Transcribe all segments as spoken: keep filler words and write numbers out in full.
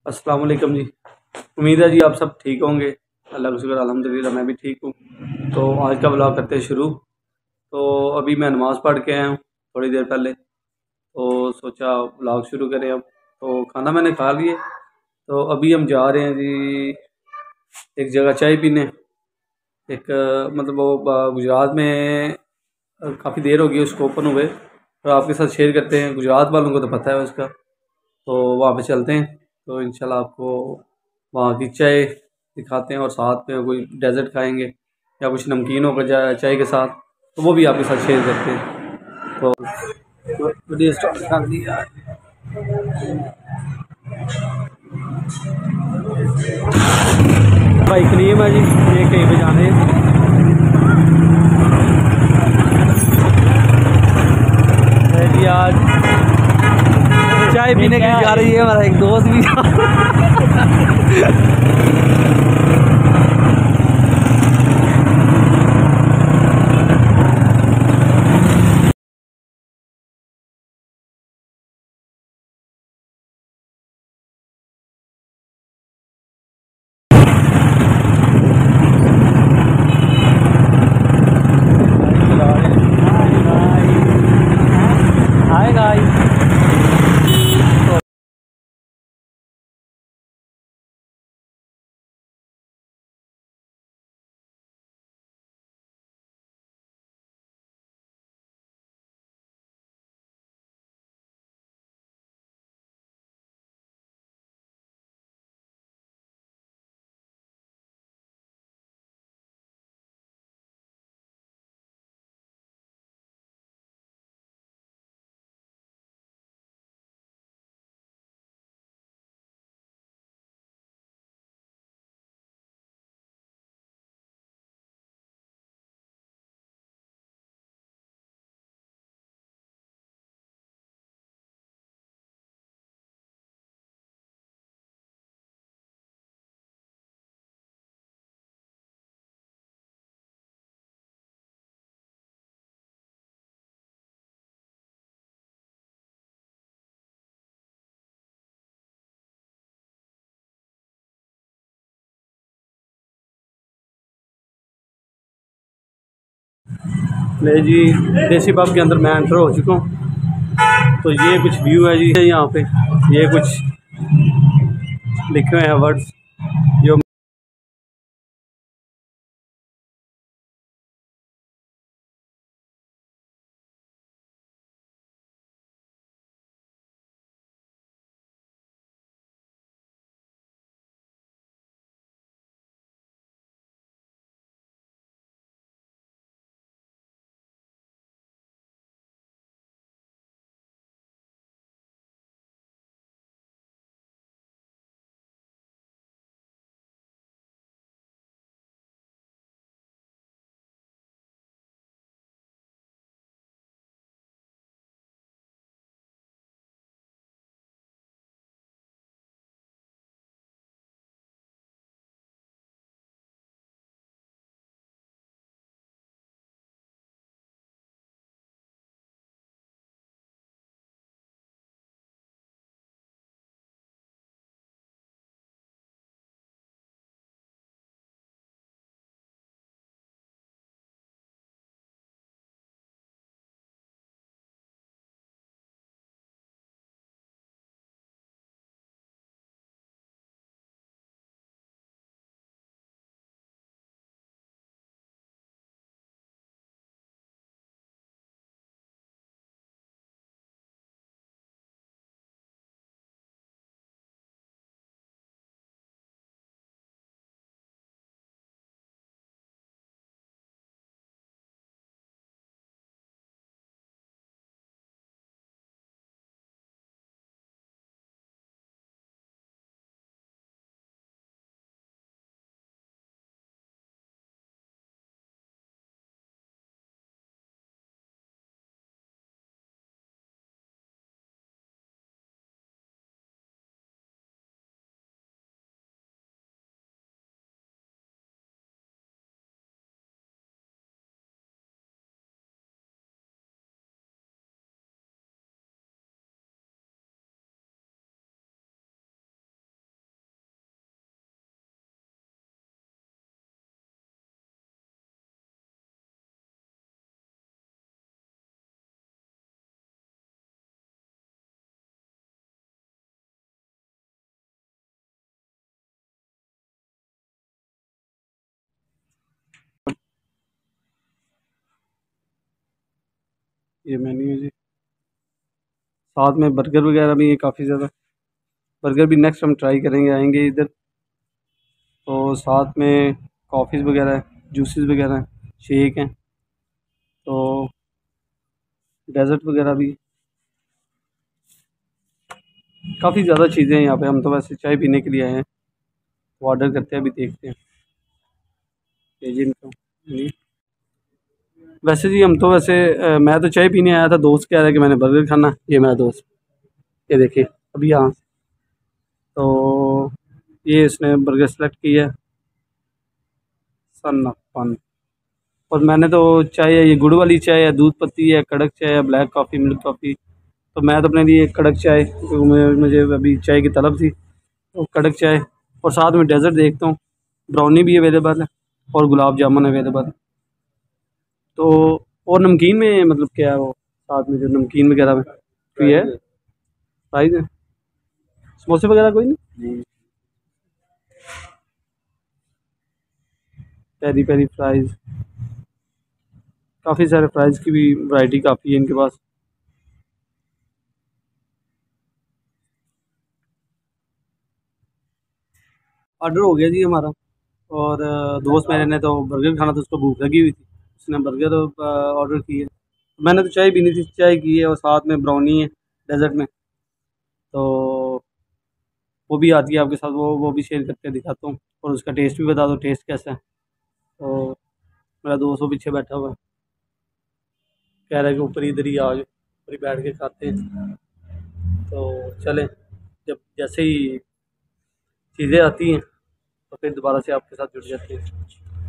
अस्सलाम वालेकुम जी। उम्मीद है जी आप सब ठीक होंगे। अल्लाह का शुक्र अल्हम्दुलिल्लाह मैं भी ठीक हूँ। तो आज का ब्लॉग करते हैं शुरू। तो अभी मैं नमाज़ पढ़ के आया हूँ थोड़ी देर पहले, तो सोचा ब्लॉग शुरू करें अब। तो खाना मैंने खा लिए, तो अभी हम जा रहे हैं जी एक जगह चाय पीने। एक अ, मतलब वो ब- गुजरात में काफ़ी देर हो गई उसको ओपन हुए, और आपके साथ शेयर करते हैं। गुजरात वालों को तो पता है उसका, तो वहाँ पे चलते हैं। तो इंशाल्लाह आपको वहाँ की चाय दिखाते हैं, और साथ में कोई डेज़र्ट खाएंगे या कुछ नमकीन होगा जा- चाय के साथ, तो वो भी आपके साथ शेयर करते हैं। तो वीडियो स्टार्ट कर दिया। भाई करीम है जी, ये कहीं पे जाने है जी। आज चाय पीने के लिए जा रही है, हमारा एक दोस्त भी हाय गाइस। ले जी, देसी पब के अंदर मैं एंटर हो चुका हूँ। तो ये कुछ व्यू है जी यहाँ पे, ये कुछ लिखे हुए हैं वर्ड्स जो ये मेन्यू है जी। साथ में बर्गर वगैरह भी है काफ़ी ज़्यादा। बर्गर भी नेक्स्ट हम ट्राई करेंगे, आएंगे इधर। तो साथ में कॉफ़ीज़ वगैरह है, जूसेस वगैरह हैं, शेक हैं, तो डेज़र्ट वगैरह भी काफ़ी ज़्यादा चीज़ें हैं यहाँ पे। हम तो वैसे चाय पीने के लिए आए हैं, तो ऑर्डर करते हैं, अभी देखते हैं एजेंट को। जी वैसे जी हम तो वैसे अ, मैं तो चाय पीने आया था, दोस्त कह रहा है कि मैंने बर्गर खाना। ये मेरा दोस्त, ये देखिए अभी यहाँ। तो ये इसने बर्गर सेलेक्ट किया है, सन ऑफ फन। और मैंने तो चाय है, ये गुड़ वाली चाय है, दूध पत्ती है, कड़क चाय है, ब्लैक कॉफ़ी, मिल्क कॉफ़ी। तो मैं तो अपने लिए कड़क चाय, क्योंकि मुझे मुझे अभी चाय की तलब थी, तो कड़क चाय। और साथ में डेज़र्ट देखता हूँ, ब्राउनी भी अवेलेबल है और गुलाब जामुन अवेलेबल है। तो और नमकीन में मतलब क्या है वो, साथ में जो नमकीन वगैरह में कोई है प्राइस है? समोसे वगैरह कोई नहीं? पेरी पेरी फ्राइज़, काफ़ी सारे फ्राइज़ की भी वैरायटी काफ़ी है इनके पास। ऑर्डर हो गया जी हमारा। और अ, दोस्त मेरे ने तो बर्गर खाना था, उसको भूख लगी हुई थी, उसने बर्गर ऑर्डर किया। मैंने तो चाय पीनी थी, चाय की है, और साथ में ब्राउनी है डेजर्ट में। तो वो भी आती है आपके साथ, वो वो भी शेयर करके दिखाता हूँ, और उसका टेस्ट भी बता दो, टेस्ट कैसा है। तो मेरा दोस्त वो पीछे बैठा हुआ है, कह रहा है कि ऊपर इधर ही आ जाओ, ऊपर ही बैठ के खाते हैं। तो चलें, जब जैसे ही चीज़ें आती हैं तो फिर दोबारा से आपके साथ जुड़ जाते हैं।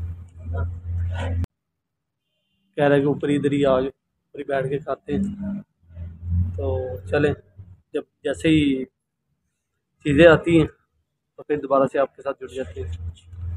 कह रहा है कि ऊपर इधर ही आ जाओ, ऊपर ही बैठ के खाते हैं। तो चलें, जब जैसे ही चीज़ें आती हैं तो फिर दोबारा से आपके साथ जुड़ जाते हैं।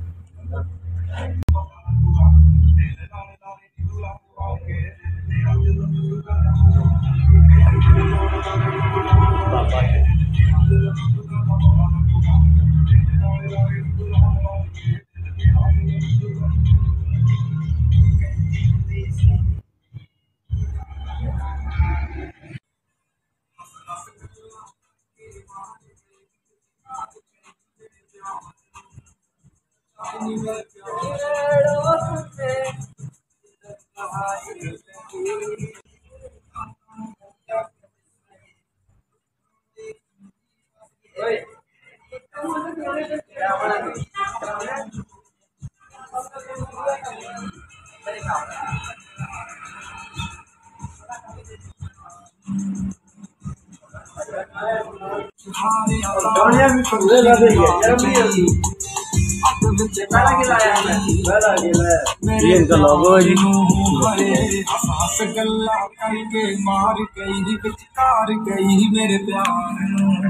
ये इनका लोगो है जी। गल्ला करके मार गई विचकार गई मेरे प्यार।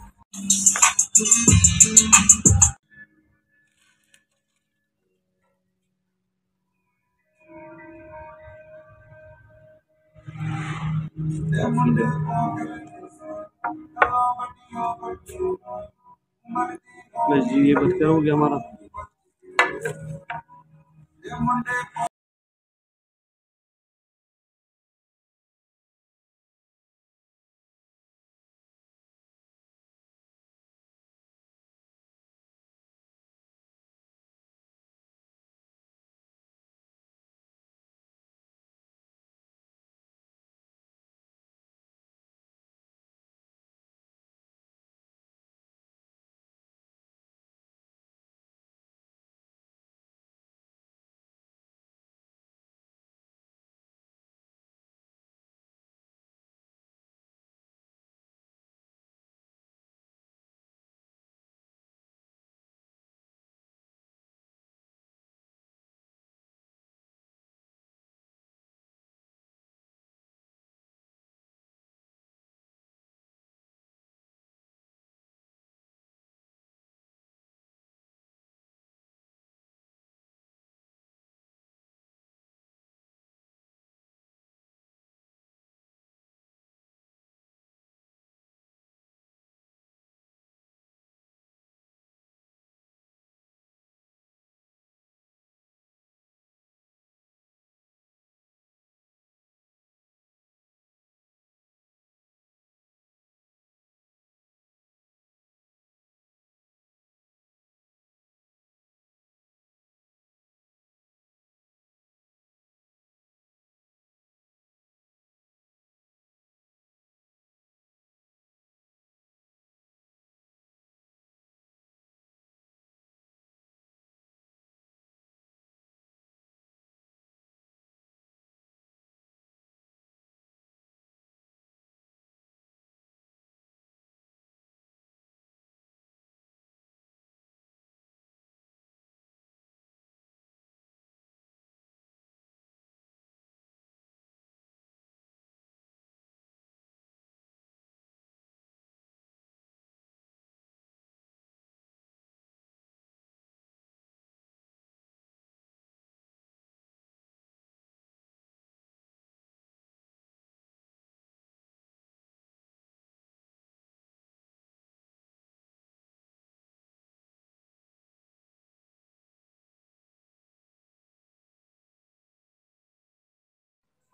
बस जी ये बच हो गया हमारा।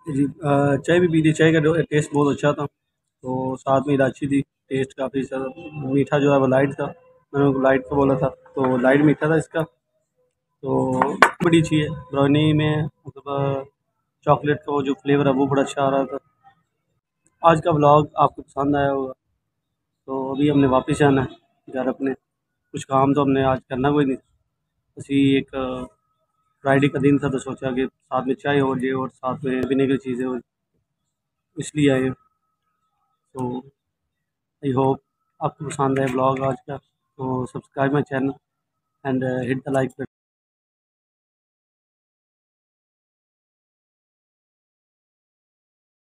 जी अ, चाय भी पी थी। चाय का जो टेस्ट बहुत अच्छा था। तो साथ में इलायची थी। टेस्ट काफ़ी ज़्यादा मीठा जो है वो लाइट था। मैंने उनको लाइट का बोला था, तो लाइट मीठा था इसका। तो बड़ी अच्छी है ब्राउनी में, मतलब चॉकलेट का वो जो फ्लेवर है वो बड़ा अच्छा आ रहा था। आज का व्लॉग आपको पसंद आया होगा। तो अभी हमने वापस जाना है घर अपने। कुछ काम तो हमने आज करना कोई नहीं। बस ये एक फ्राइडे का दिन था, तो सोचा कि साथ में चाय हो जाए और साथ में पीने की चीज़ें हो, इसलिए आए। तो आई होप आपको पसंद आए ब्लॉग आज का। तो subscribe my channel and hit the like